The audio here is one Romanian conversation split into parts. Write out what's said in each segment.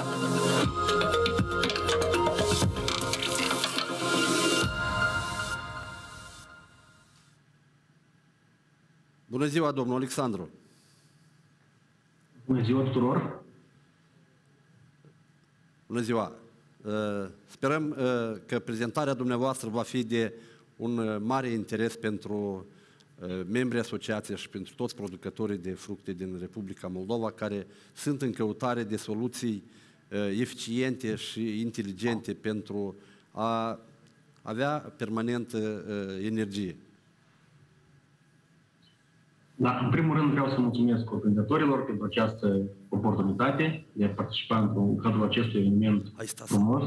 Bună ziua, domnul Alexandru! Bună ziua tuturor! Bună ziua! Sperăm că prezentarea dumneavoastră va fi de un mare interes pentru membrii asociației și pentru toți producătorii de fructe din Republica Moldova care sunt în căutare de soluții eficiente și inteligente pentru a avea permanent energie. Da, în primul rând vreau să mulțumesc organizatorilor pentru această oportunitate de a participa în cadrul acestui eveniment frumos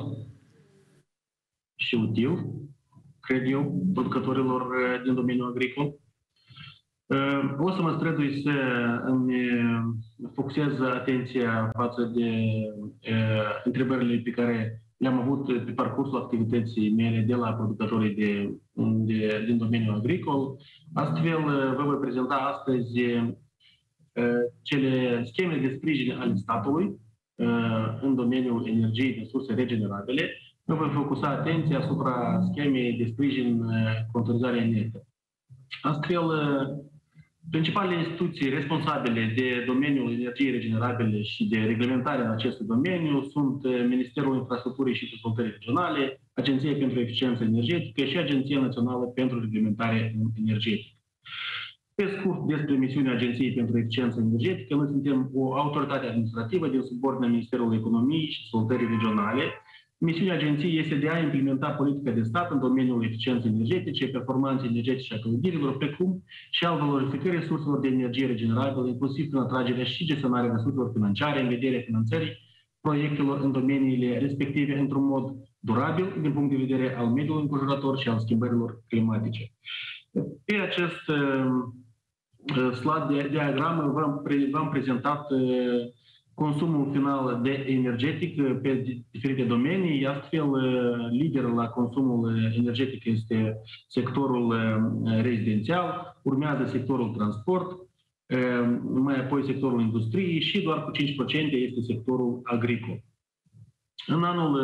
și util, cred eu, producătorilor din domeniul agricol. O să mă strădui să îmi focusez atenția față de întrebările pe care le-am avut pe parcursul activității mele de la producătorii din domeniul agricol. Astfel, vă voi prezenta astăzi cele scheme de sprijin ale statului în domeniul energiei din surse regenerabile. Vă voi focusa atenția asupra schemei de sprijin contorizarea netă. Astfel, principalele instituții responsabile de domeniul energiei regenerabile și de reglementare în acest domeniu sunt Ministerul Infrastructurii și Dezvoltării Regionale, Agenția pentru Eficiență Energetică și Agenția Națională pentru Reglementare Energetică. Pe scurt, despre misiunea Agenției pentru Eficiență Energetică, noi suntem o autoritate administrativă din subordinea Ministerului Economiei și Dezvoltării Regionale. Misiunea agenției este de a implementa politica de stat în domeniul eficienței energetice, performanței energetice a clădirilor, precum și al valorificării surselor de energie regenerabilă, inclusiv prin atragerea și gestionarea resurselor financiare în vederea finanțării proiectelor în domeniile respective într-un mod durabil din punct de vedere al mediului înconjurător și al schimbărilor climatice. Pe acest slide de diagramă v-am prezentat consumul final de energetic pe diferite domenii, astfel lider la consumul energetic este sectorul rezidențial, urmează sectorul transport, mai apoi sectorul industriei și doar cu 5% este sectorul agricol. În anul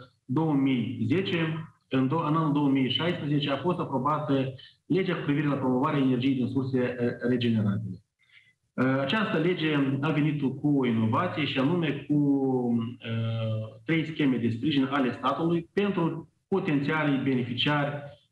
2010, în anul 2016 a fost aprobată legea cu privire la promovarea energiei din surse regenerabile. Această lege a venit cu o inovație și anume cu 3 scheme de sprijin ale statului pentru potențialii beneficiari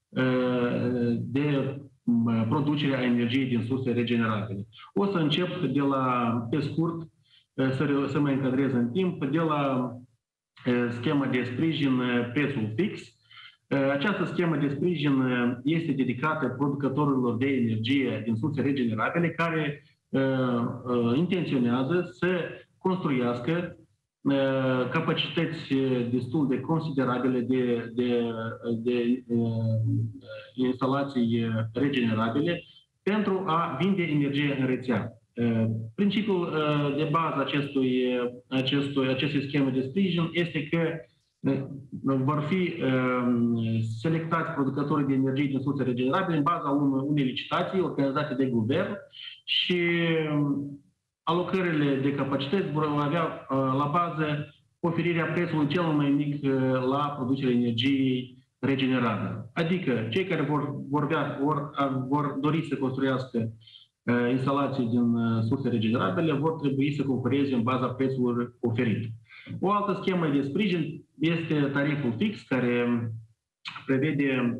de producerea energiei din surse regenerabile. O să încep de la, pe scurt, să mă încadrez în timp, de la schema de sprijin prețul fix. Această schemă de sprijin este dedicată producătorilor de energie din surse regenerabile care intenționează să construiască capacități destul de considerabile de instalații regenerabile pentru a vinde energie în rețea. Principiul de bază acestei scheme de sprijin este că vor fi selectați producătorii de energie din surse regenerabile în baza unei licitații organizate de guvern și alocările de capacități vor avea la bază oferirea prețului cel mai mic la producerea energiei regenerabile. Adică cei care vor dori să construiască instalații din surse regenerabile vor trebui să concureze în baza prețului oferit. O altă schemă de sprijin este tariful fix, care prevede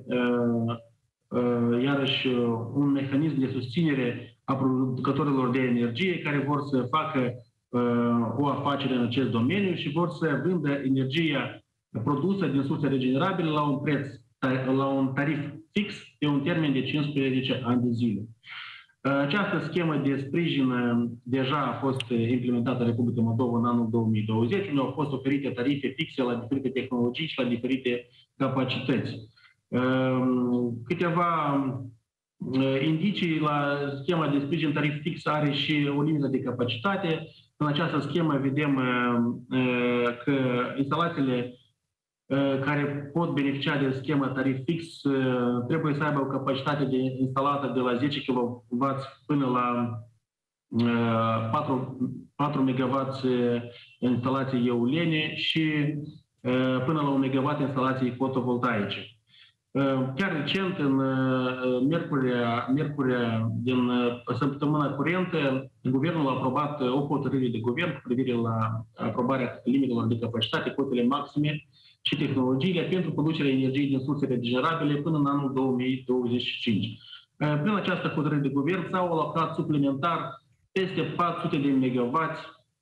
iarăși un mecanism de susținere a producătorilor de energie care vor să facă o afacere în acest domeniu și vor să vândă energia produsă din surse regenerabile la un preț, la un tarif fix pe un termen de 15 ani de zile. Această schemă de sprijin deja a fost implementată în Republica Moldova în anul 2020, unde au fost oferite tarife fixe la diferite tehnologii și la diferite capacități. Câteva indicii la schema de sprijin tarif fix are și o limită de capacitate. În această schemă vedem că instalațiile care pot beneficia de schemă tarif fix trebuie să aibă o capacitate instalată de la 10 kW până la 4 MW instalații eoliene și până la 1 MW instalații fotovoltaice. Chiar recent, în miercurea din săptămâna curentă, Guvernul a aprobat o hotărâre de guvern cu privire la aprobarea limitelor de capacitate, cotele maxime și tehnologiile pentru producerea energiei din surse regenerabile până în anul 2025. Prin această hotărâre de guvern s-au alocat suplimentar peste 400 de megawatts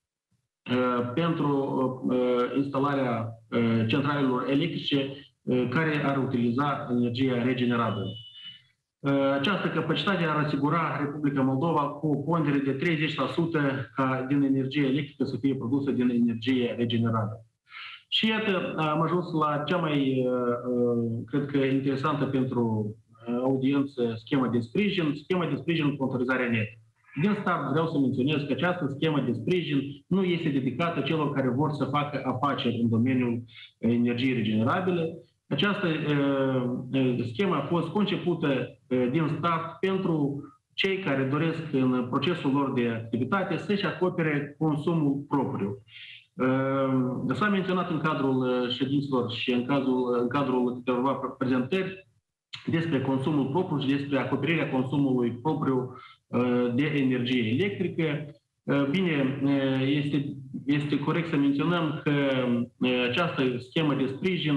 pentru instalarea centralelor electrice care ar utiliza energia regenerabilă. Această capacitate ar asigura Republica Moldova cu o pondere de 30% ca din energie electrică să fie produsă din energie regenerabilă. Și iată, am ajuns la cea mai, cred că, interesantă pentru audiență schemă de sprijin contorizarea netă. Din start vreau să menționez că această schemă de sprijin nu este dedicată celor care vor să facă afaceri în domeniul energiei regenerabile. Această schemă a fost concepută din start pentru cei care doresc în procesul lor de activitate să-și acopere consumul propriu. S-a menționat în cadrul ședințelor și în cadrul câteva prezentări despre consumul propriu și despre acoperirea consumului propriu de energie electrică. Bine, este corect să menționăm că această schemă de sprijin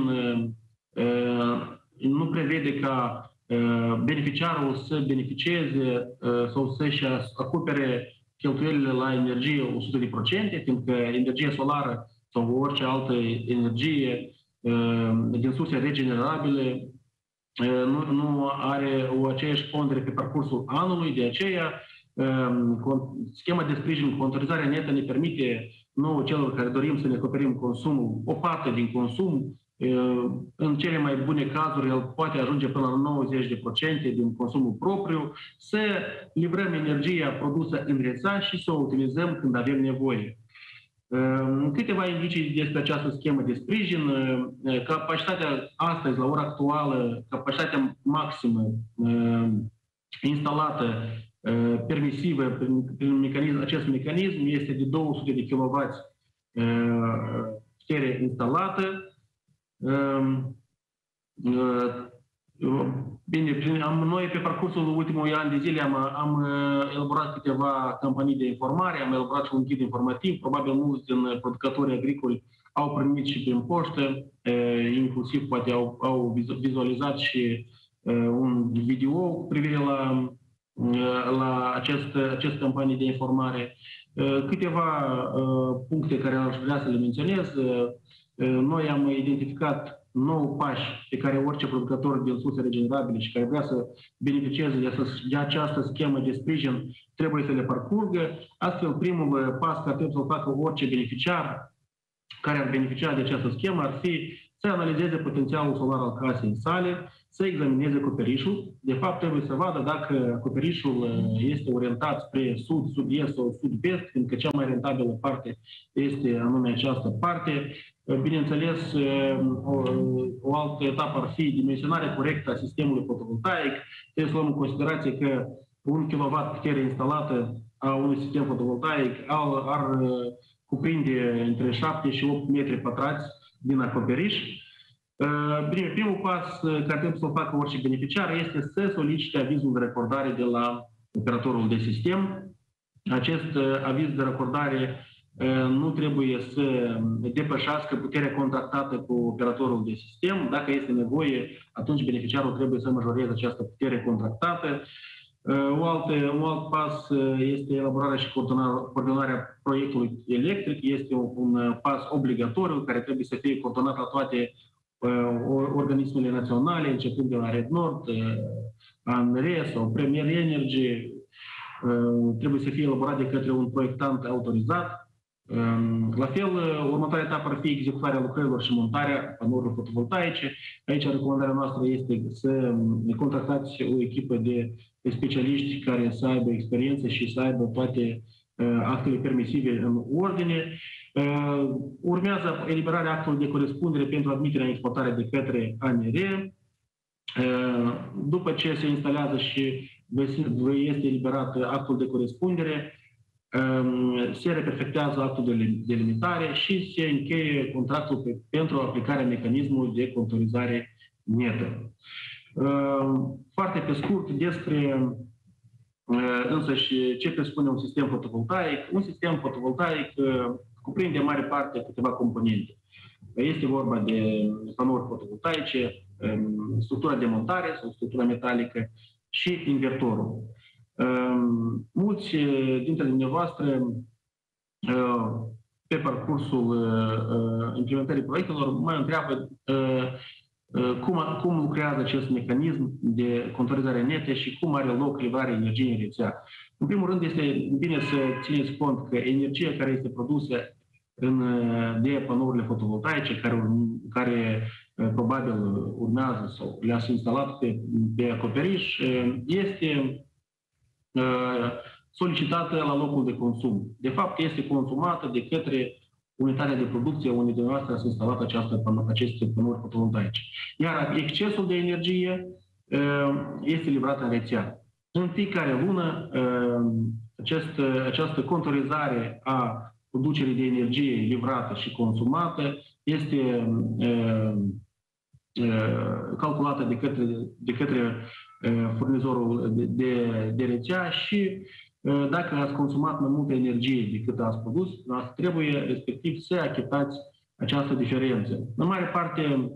nu prevede ca beneficiarul să beneficieze sau să-și acopere cheltuielile la energie 100%, fiindcă energia solară sau orice altă energie din surse regenerabile nu are o aceeași pondere pe parcursul anului, de aceea schema de sprijin, contorizarea netă ne permite nouă celor care dorim să ne acoperim consumul, o parte din consum, în cele mai bune cazuri el poate ajunge până la 90% din consumul propriu, să livrăm energia produsă în rețea și să o utilizăm când avem nevoie. Câteva indicii despre această schemă de sprijin. Capacitatea astăzi, la ora actuală, capacitatea maximă instalată permisivă prin acest mecanism este de 200 de kW putere instalată. Bine, noi pe parcursul ultimului an de zile am elaborat câteva campanii de informare, am elaborat și un ghid informativ, probabil mulți din producătorii agricoli au primit și prin poștă, inclusiv poate au vizualizat și un video cu privire la aceste campanii de informare. Câteva puncte care aș vrea să le menționez. Noi am identificat 9 pași pe care orice producător din surse regenerabile și care vrea să beneficieze de această schemă de sprijin trebuie să le parcurgă. Astfel, primul pas care trebuie să-l facă orice beneficiar care ar beneficia de această schemă ar fi să analizeze potențialul solar al casei sale, să examineze acoperișul. De fapt, trebuie să vadă dacă acoperișul este orientat spre sud, sud-est sau sud-vest, fiindcă cea mai rentabilă parte este anume această parte. Bineînțeles, o altă etapă ar fi dimensionarea corectă a sistemului fotovoltaic. Trebuie să luăm în considerație că 1 kW putere instalată a unui sistem fotovoltaic ar cuprinde între 7 și 8 metri pătrați din acoperiș. Bine, primul pas care trebuie să-l facă orice beneficiar este să solicite avizul de racordare de la operatorul de sistem. Acest aviz de racordare nu trebuie să depășească puterea contractată cu operatorul de sistem. Dacă este nevoie, atunci beneficiarul trebuie să majoreze această putere contractată. Un alt pas este elaborarea și coordonarea proiectului electric. Este un pas obligatoriu care trebuie să fie coordonat la toate organismele naționale, începând de la Red Nord, ANRE sau Premier Energy. Trebuie să fie elaborat de către un proiectant autorizat. La fel, următoarea etapă ar fi executarea lucrărilor și montarea panourilor fotovoltaice. Aici recomandarea noastră este să contractați o echipă de specialiști care să aibă experiență și să aibă toate actele permisive în ordine. Urmează eliberarea actului de corespundere pentru admiterea în exploatare de către ANRE. După ce se instalează și este eliberat actul de corespundere, se reperfectează actul de delimitare și se încheie contractul pentru aplicarea mecanismului de contorizare netă. Foarte pe scurt despre însăși ce presupune un sistem fotovoltaic. Un sistem fotovoltaic cuprinde în mare parte câteva componente. Este vorba de panouri fotovoltaice, structura de montare sau structura metalică și invertorul. Mulți dintre dumneavoastră pe parcursul implementării proiectelor mă întreabă cum lucrează acest mecanism de contorizare netă și cum are loc livrarea energiei în rețea. În primul rând, este bine să țineți cont că energia care este produsă de panourile fotovoltaice, care probabil urmează sau le-ați instalat pe acoperiș, este solicitată la locul de consum. De fapt, este consumată de către unitatea de producție unde dumneavoastră ați instalat aceste panouri fotovoltaice. Iar excesul de energie este livrat în rețea. În fiecare lună, această contorizare a producerii de energie livrată și consumată este calculată de către furnizorul de rețea și dacă ați consumat mai multă energie decât ați produs, trebuie respectiv să achitați această diferență. În mare parte,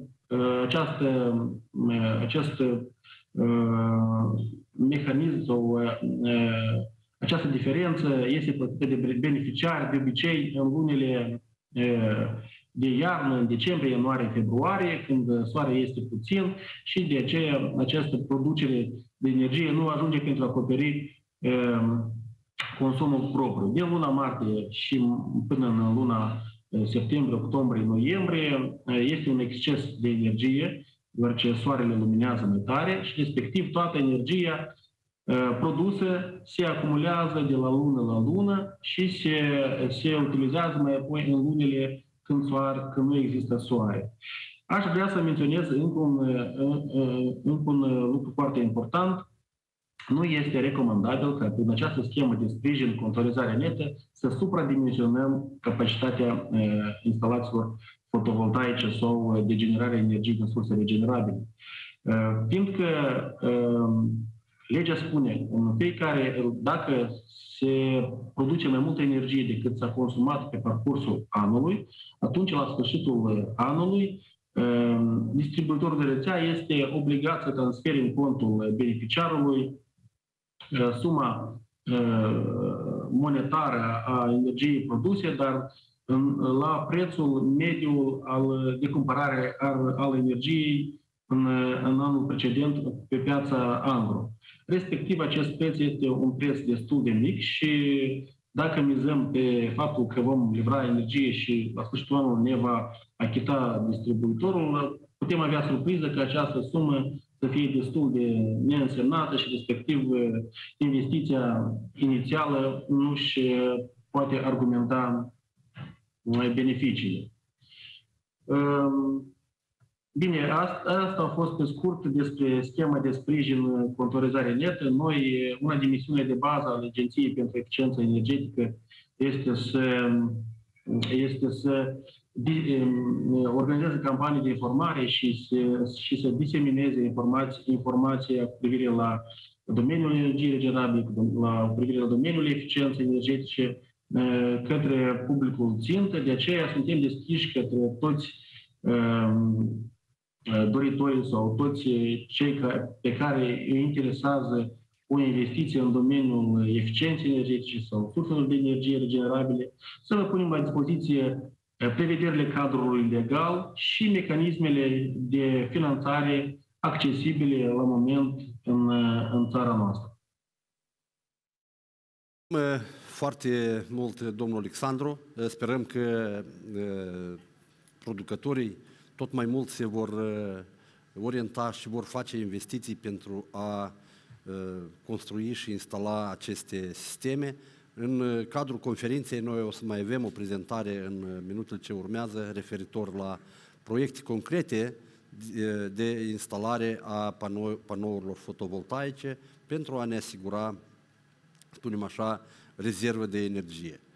acest mecanism sau această diferență este plătită de beneficiari, de obicei în lunile de iarnă, în decembrie, ianuarie, februarie, când soarele este puțin și de aceea această producere de energie nu ajunge pentru a acoperi consumul propriu. Din luna martie și până în luna septembrie, octombrie, noiembrie este un exces de energie, deoarece soarele luminează mai tare și respectiv toată energia produsă se acumulează de la lună la lună și se utilizează mai apoi în lunile când nu există soare. Aș vrea să menționez încă un lucru foarte important. Nu este recomandabil ca prin această schemă de sprijin contorizare netă să supradimensionăm capacitatea instalațiilor fotovoltaice sau de generare a energiei din surse regenerabile. Fiindcă legea spune în fiecare, dacă se produce mai multă energie decât s-a consumat pe parcursul anului, atunci la sfârșitul anului distribuitorul de rețea este obligat să transfere în contul beneficiarului suma monetară a energiei produse, dar la prețul mediu de cumpărare al energiei în anul precedent pe piața angro. Respectiv, acest preț este un preț destul de mic și dacă mizăm pe faptul că vom livra energie și la sfârșitul anului ne va achita distribuitorul, putem avea surpriză că această sumă să fie destul de neînsemnată și respectiv investiția inițială nu își poate argumenta beneficiile. Bine, asta a fost pe scurt despre schema de sprijin contorizare netă. Noi, una din misiunile de bază ale Agenției pentru Eficiență Energetică este să organizeze campanii de informare și să disemineze informația cu privire la domeniul energiei regenerabile, cu privire la domeniul eficienței energetice către publicul țintă. De aceea suntem deschiși către toți doritorii sau toți cei pe care îi interesează o investiție în domeniul eficienței energetice sau surselor de energie regenerabile, să vă punem la dispoziție prevederile cadrului legal și mecanismele de finanțare accesibile la moment în țara noastră. Foarte mult, domnul Alexandru. Sperăm că producătorii tot mai mult se vor orienta și vor face investiții pentru a construi și instala aceste sisteme. În cadrul conferinței noi o să mai avem o prezentare în minutul ce urmează referitor la proiecte concrete de instalare a panourilor fotovoltaice pentru a ne asigura, spunem așa, rezervă de energie.